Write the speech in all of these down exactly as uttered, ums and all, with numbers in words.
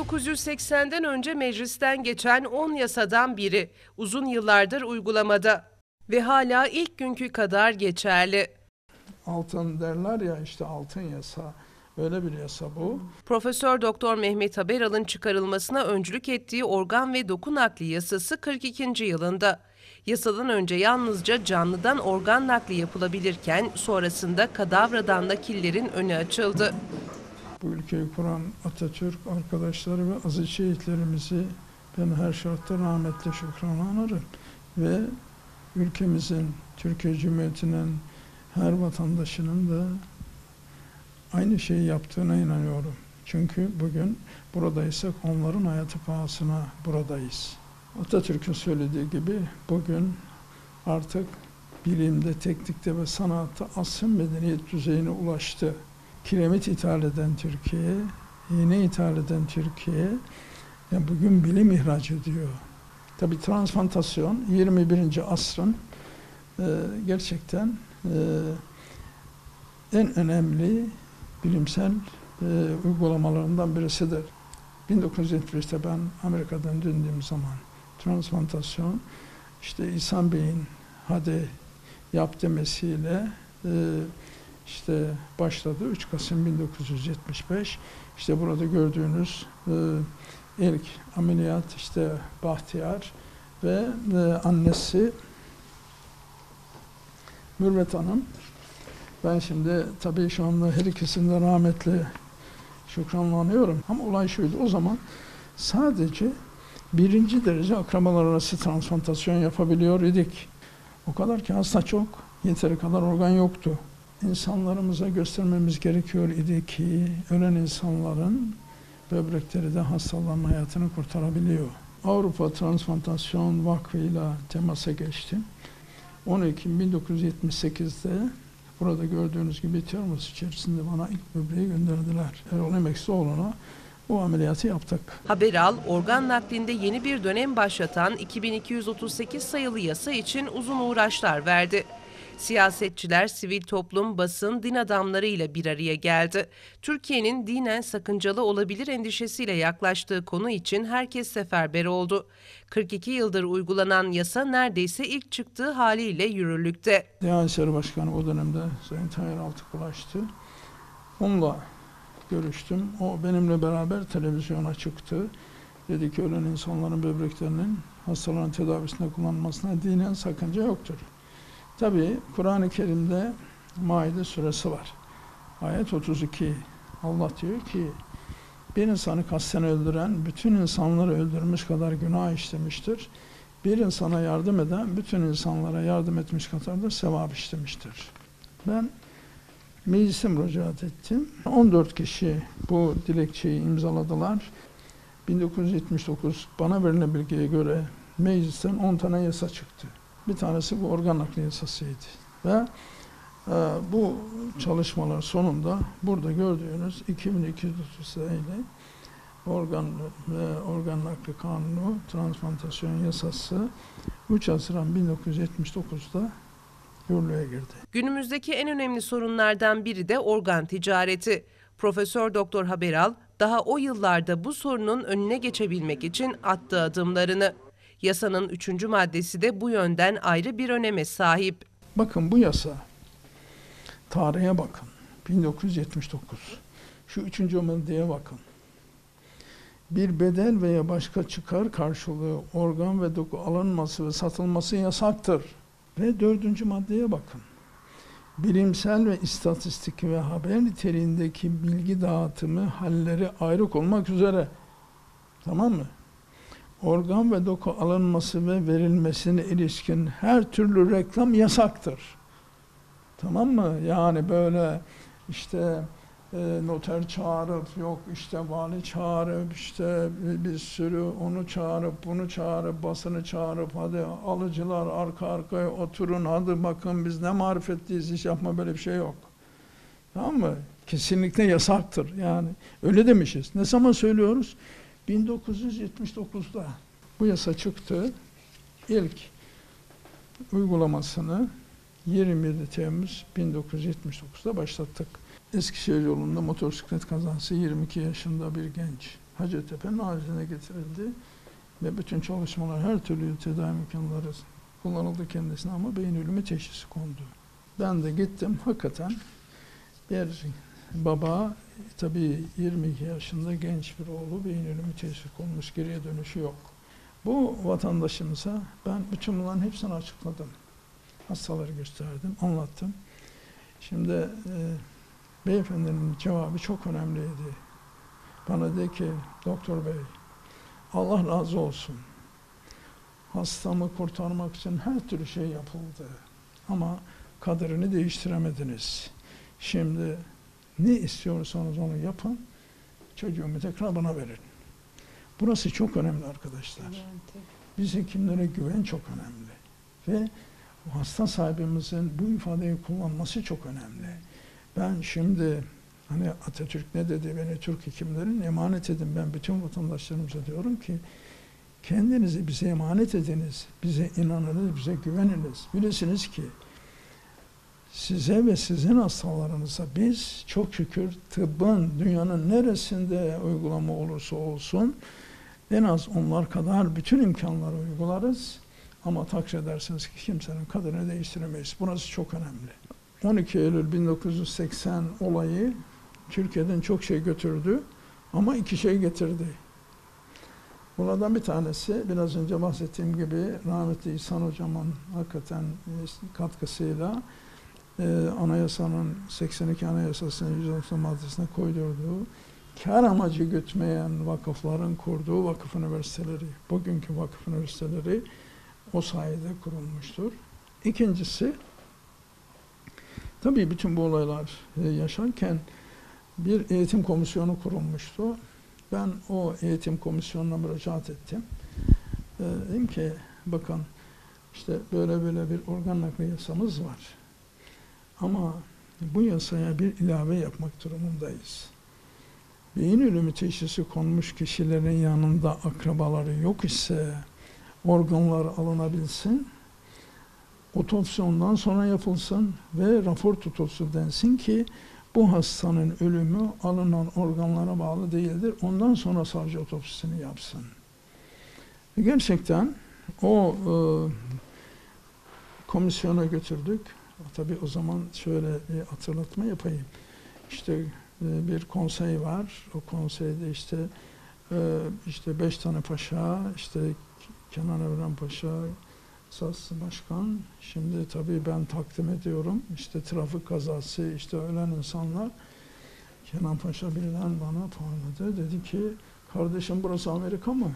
dokuz yüz seksenden önce meclisten geçen on yasadan biri uzun yıllardır uygulamada ve hala ilk günkü kadar geçerli. Altın derler ya, işte altın yasa, öyle bir yasa bu. Profesör Doktor Mehmet Haberal'ın çıkarılmasına öncülük ettiği organ ve doku nakli yasası kırk ikinci yılında. Yasadan önce yalnızca canlıdan organ nakli yapılabilirken sonrasında kadavradan nakillerin önü açıldı. Bu ülkeyi kuran Atatürk arkadaşları ve aziz şehitlerimizi ben her şartta rahmetle şükranla anarım. Ve ülkemizin, Türkiye Cumhuriyeti'nin her vatandaşının da aynı şeyi yaptığına inanıyorum. Çünkü bugün buradaysak onların hayatı pahasına buradayız. Atatürk'ün söylediği gibi bugün artık bilimde, teknikte ve sanatta asrın medeniyet düzeyine ulaştı. Kiremit ithal eden Türkiye, iğne ithal eden Türkiye, yani bugün bilim ihraç ediyor. Tabii transplantasyon yirmi birinci asrın e, gerçekten e, en önemli bilimsel e, uygulamalarından birisidir. bin dokuz yüz yetmiş beşte ben Amerika'dan döndüğüm zaman transplantasyon, işte İhsan Bey'in hadi yap demesiyle e, işte başladı. üç Kasım bin dokuz yüz yetmiş beş. İşte burada gördüğünüz e, ilk ameliyat işte Bahtiyar ve e, annesi Mürvet Hanım. Ben şimdi tabii şu anda her ikisini de rahmetli şükranlanıyorum. Ama olay şuydu, o zaman sadece birinci derece akrabalar arası transplantasyon yapabiliyor idik. O kadar ki hasta çok, yeteri kadar organ yoktu. İnsanlarımıza göstermemiz gerekiyor idi ki ölen insanların böbrekleri de hastaların hayatını kurtarabiliyor. Avrupa Transplantasyon Vakfı'yla temasa geçtim. on Ekim bin dokuz yüz yetmiş sekizde burada gördüğünüz gibi termos içerisinde bana ilk böbreği gönderdiler. Erol Emeksioğlu'na o ameliyatı yaptık. Haberal, organ naklinde yeni bir dönem başlatan iki bin iki yüz otuz sekiz sayılı yasa için uzun uğraşlar verdi. Siyasetçiler, sivil toplum, basın, din adamları ile bir araya geldi. Türkiye'nin dinen sakıncalı olabilir endişesiyle yaklaştığı konu için herkes seferber oldu. kırk iki yıldır uygulanan yasa neredeyse ilk çıktığı haliyle yürürlükte. Diyanet İşleri Başkanı o dönemde Sayın Tayyar Altıkulaç'tı. Onunla görüştüm. O benimle beraber televizyona çıktı. Dedi ki ölen insanların böbreklerinin hastaların tedavisinde kullanılmasına dinen sakınca yoktur. Tabii Kur'an-ı Kerim'de Maide suresi var. Ayet otuz iki. Allah diyor ki bir insanı kasten öldüren bütün insanları öldürmüş kadar günah işlemiştir. Bir insana yardım eden bütün insanlara yardım etmiş kadar da sevap işlemiştir. Ben meclise müracaat ettim. on dört kişi bu dilekçeyi imzaladılar. bin dokuz yüz yetmiş dokuz bana verilen bilgiye göre meclisten on tane yasa çıktı. Bir tanesi bu organ nakli yasasıydı. Ve e, bu çalışmalar sonunda burada gördüğünüz iki bin iki yüz otuz sayılı organ ve organ nakli kanunu, transplantasyon yasası üç Haziran bin dokuz yüz yetmiş dokuzda yürürlüğe girdi. Günümüzdeki en önemli sorunlardan biri de organ ticareti. Profesör Doktor Haberal daha o yıllarda bu sorunun önüne geçebilmek için attığı adımlarını. Yasanın üçüncü maddesi de bu yönden ayrı bir öneme sahip. Bakın bu yasa, tarihe bakın, bin dokuz yüz yetmiş dokuz. Şu üçüncü maddeye bakın. Bir bedel veya başka çıkar karşılığı organ ve doku alınması ve satılması yasaktır. Ve dördüncü maddeye bakın. Bilimsel ve istatistik ve haber niteliğindeki bilgi dağıtımı halleri ayrık olmak üzere. Tamam mı? Organ ve doku alınması ve verilmesine ilişkin her türlü reklam yasaktır. Tamam mı? Yani böyle işte e, noter çağırıp, yok işte vali çağırıp, işte bir sürü onu çağırıp, bunu çağırıp, basını çağırıp, hadi alıcılar arka arkaya oturun, hadi bakın biz ne marifetliyiz, iş yapma, böyle bir şey yok. Tamam mı? Kesinlikle yasaktır. Yani öyle demişiz. Ne zaman söylüyoruz? bin dokuz yüz yetmiş dokuzda bu yasa çıktı. İlk uygulamasını yirmi yedi Temmuz bin dokuz yüz yetmiş dokuzda başlattık. Eskişehir yolunda motosiklet kazası, yirmi iki yaşında bir genç Hacettepe'nin aciline getirildi. Ve bütün çalışmalar, her türlü tedavi imkanları kullanıldı kendisine ama beyin ölümü teşhisi kondu. Ben de gittim, hakikaten bir baba, tabii yirmi iki yaşında genç bir oğlu, beyin ölümü teşhisi konmuş, geriye dönüşü yok. Bu vatandaşımıza ben bütün bunların hepsini açıkladım. Hastaları gösterdim, anlattım. Şimdi e, beyefendinin cevabı çok önemliydi. Bana dedi ki, doktor bey, Allah razı olsun. Hastamı kurtarmak için her türlü şey yapıldı. Ama kaderini değiştiremediniz. Şimdi ne istiyorsanız onu yapın, çocuğumu tekrar bana verin. Burası çok önemli arkadaşlar. Biz hekimlere güven çok önemli. Ve hasta sahibimizin bu ifadeyi kullanması çok önemli. Ben şimdi, hani Atatürk ne dedi, beni Türk hekimlerin emanet edin. Ben bütün vatandaşlarımıza diyorum ki, kendinizi bize emanet ediniz, bize inanınız, bize güveniniz. Bilesiniz ki, size ve sizin hastalarınıza biz çok şükür tıbbın dünyanın neresinde uygulama olursa olsun, en az onlar kadar bütün imkanları uygularız. Ama takdir edersiniz ki kimsenin kaderini değiştiremeyiz. Burası çok önemli. on iki Eylül bin dokuz yüz seksen olayı Türkiye'den çok şey götürdü ama iki şey getirdi. Bunlardan bir tanesi, biraz önce bahsettiğim gibi rahmetli İhsan Hocam'ın hakikaten katkısıyla e, anayasanın seksen iki Anayasası'nın yüz doksan maddesine koydurduğu, kar amacı gütmeyen vakıfların kurduğu vakıf üniversiteleri, bugünkü vakıf üniversiteleri o sayede kurulmuştur. İkincisi, tabii bütün bu olaylar yaşarken bir eğitim komisyonu kurulmuştu. Ben o eğitim komisyonuna müracaat ettim. Ee, dedim ki, bakın işte böyle böyle bir organ nakli yasamız var. Ama bu yasaya bir ilave yapmak durumundayız. Beyin ölümü teşhisi konmuş kişilerin yanında akrabaları yok ise organlar alınabilsin, otopsi ondan sonra yapılsın ve rapor tutulsun densin ki bu hastanın ölümü alınan organlara bağlı değildir. Ondan sonra savcı otopsisini yapsın. Ve gerçekten o e, komisyona götürdük. Tabii o zaman şöyle bir hatırlatma yapayım. İşte e, bir konsey var. O konseyde işte e, işte beş tane paşa, işte Kenan Evren Paşa, esas başkan. Şimdi tabii ben takdim ediyorum. İşte trafik kazası, işte ölen insanlar. Kenan Paşa birden bana parladı. Dedi ki, kardeşim burası Amerika mı?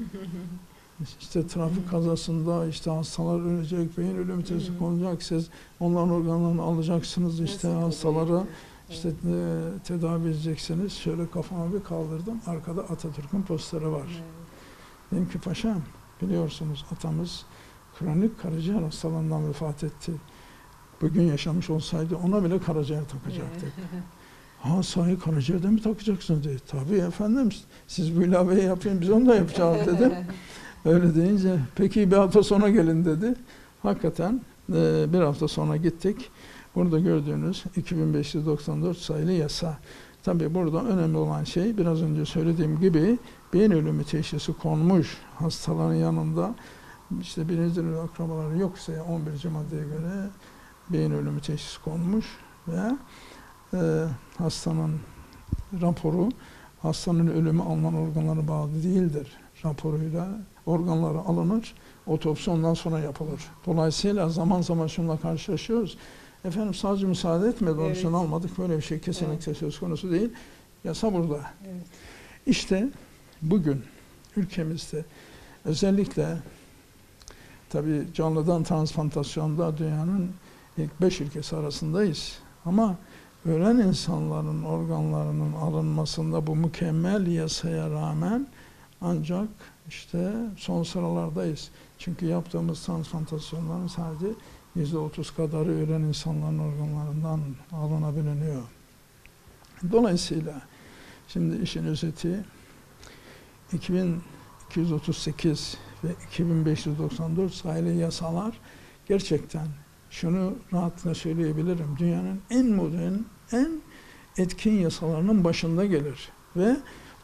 İşte trafik kazasında işte hastalar ölecek, beyin ölümü teşhisi konacak, siz onların organlarını alacaksınız, işte hastalara işte e, tedavi edeceksiniz. Şöyle kafamı bir kaldırdım. Arkada Atatürk'ün posteri var. Evet. Dedim ki, paşam biliyorsunuz atamız kronik karaciğer hastalığından vefat etti. Bugün yaşamış olsaydı ona bile karaciğer takacaktık. Ha sahi karaciğerde mi takacaksın dedi. Tabii efendim, siz bu ilaveyi yapın, biz onu da yapacağız dedim. Öyle deyince peki bir hafta sonra gelin dedi. Hakikaten e, bir hafta sonra gittik. Burada gördüğünüz iki bin beş yüz doksan dört sayılı yasa. Tabii burada önemli olan şey, biraz önce söylediğim gibi beyin ölümü teşhisi konmuş hastaların yanında işte birinci derece akrabaları yoksa on birinci maddeye göre beyin ölümü teşhisi konmuş ve e, hastanın raporu hastanın ölümü alınan organlara bağlı değildir. Raporuyla organları alınır, otopsi ondan sonra yapılır. Dolayısıyla zaman zaman şununla karşılaşıyoruz. Efendim sadece müsaade etmedi, onun için almadık. Böyle bir şey kesinlikle evet. Söz konusu değil. Yasa burada. Evet. İşte bugün ülkemizde özellikle tabii canlıdan transplantasyonda dünyanın ilk beş ülkesi arasındayız. Ama ölen insanların organlarının alınmasında bu mükemmel yasaya rağmen ancak işte son sıralardayız. Çünkü yaptığımız transplantasyonların sadece yüzde otuz kadarı ölen insanların organlarından alınabiliyor. Dolayısıyla şimdi işin özeti iki bin iki yüz otuz sekiz ve iki bin beş yüz doksan dört sayılı yasalar gerçekten şunu rahatlıkla söyleyebilirim. Dünyanın en modern, en etkin yasalarının başında gelir. Ve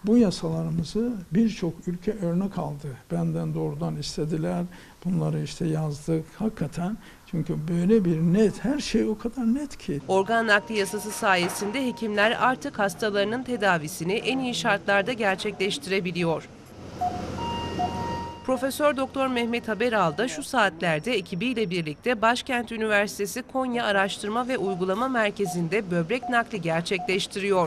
Bu yasalarımızı birçok ülke örnek aldı. Benden doğrudan istediler. Bunları işte yazdık hakikaten. Çünkü böyle bir net, her şey o kadar net ki. Organ nakli yasası sayesinde hekimler artık hastalarının tedavisini en iyi şartlarda gerçekleştirebiliyor. Profesör Doktor Mehmet Haberal da şu saatlerde ekibiyle birlikte Başkent Üniversitesi Konya Araştırma ve Uygulama Merkezi'nde böbrek nakli gerçekleştiriyor.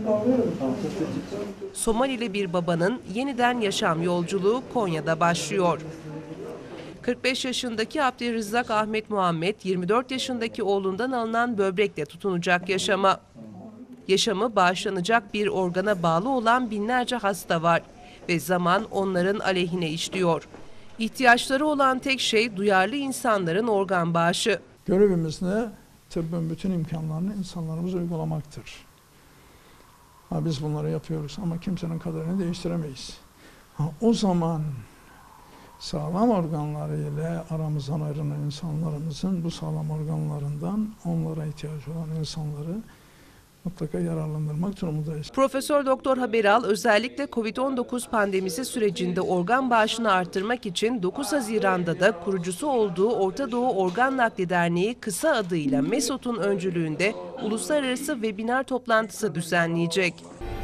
Somalili bir babanın yeniden yaşam yolculuğu Konya'da başlıyor. kırk beş yaşındaki Abdülrezzak Ahmet Muhammed, yirmi dört yaşındaki oğlundan alınan böbrekle tutunacak yaşama. Yaşamı bağışlanacak bir organa bağlı olan binlerce hasta var ve zaman onların aleyhine işliyor. İhtiyaçları olan tek şey duyarlı insanların organ bağışı. Görevimiz ne? Tıbbın bütün imkanlarını insanlarımıza uygulamaktır. Ha, biz bunları yapıyoruz ama kimsenin kaderini değiştiremeyiz. Ha, o zaman sağlam organlarıyla aramızdan ayrılan insanlarımızın bu sağlam organlarından onlara ihtiyacı olan insanları mutlaka yararlandırmak durumundayız. Profesör Doktor Haberal özellikle Covid on dokuz pandemisi sürecinde organ bağışını arttırmak için dokuz Haziran'da da kurucusu olduğu Orta Doğu Organ Nakli Derneği kısa adıyla MESOT'un öncülüğünde uluslararası webinar toplantısı düzenleyecek.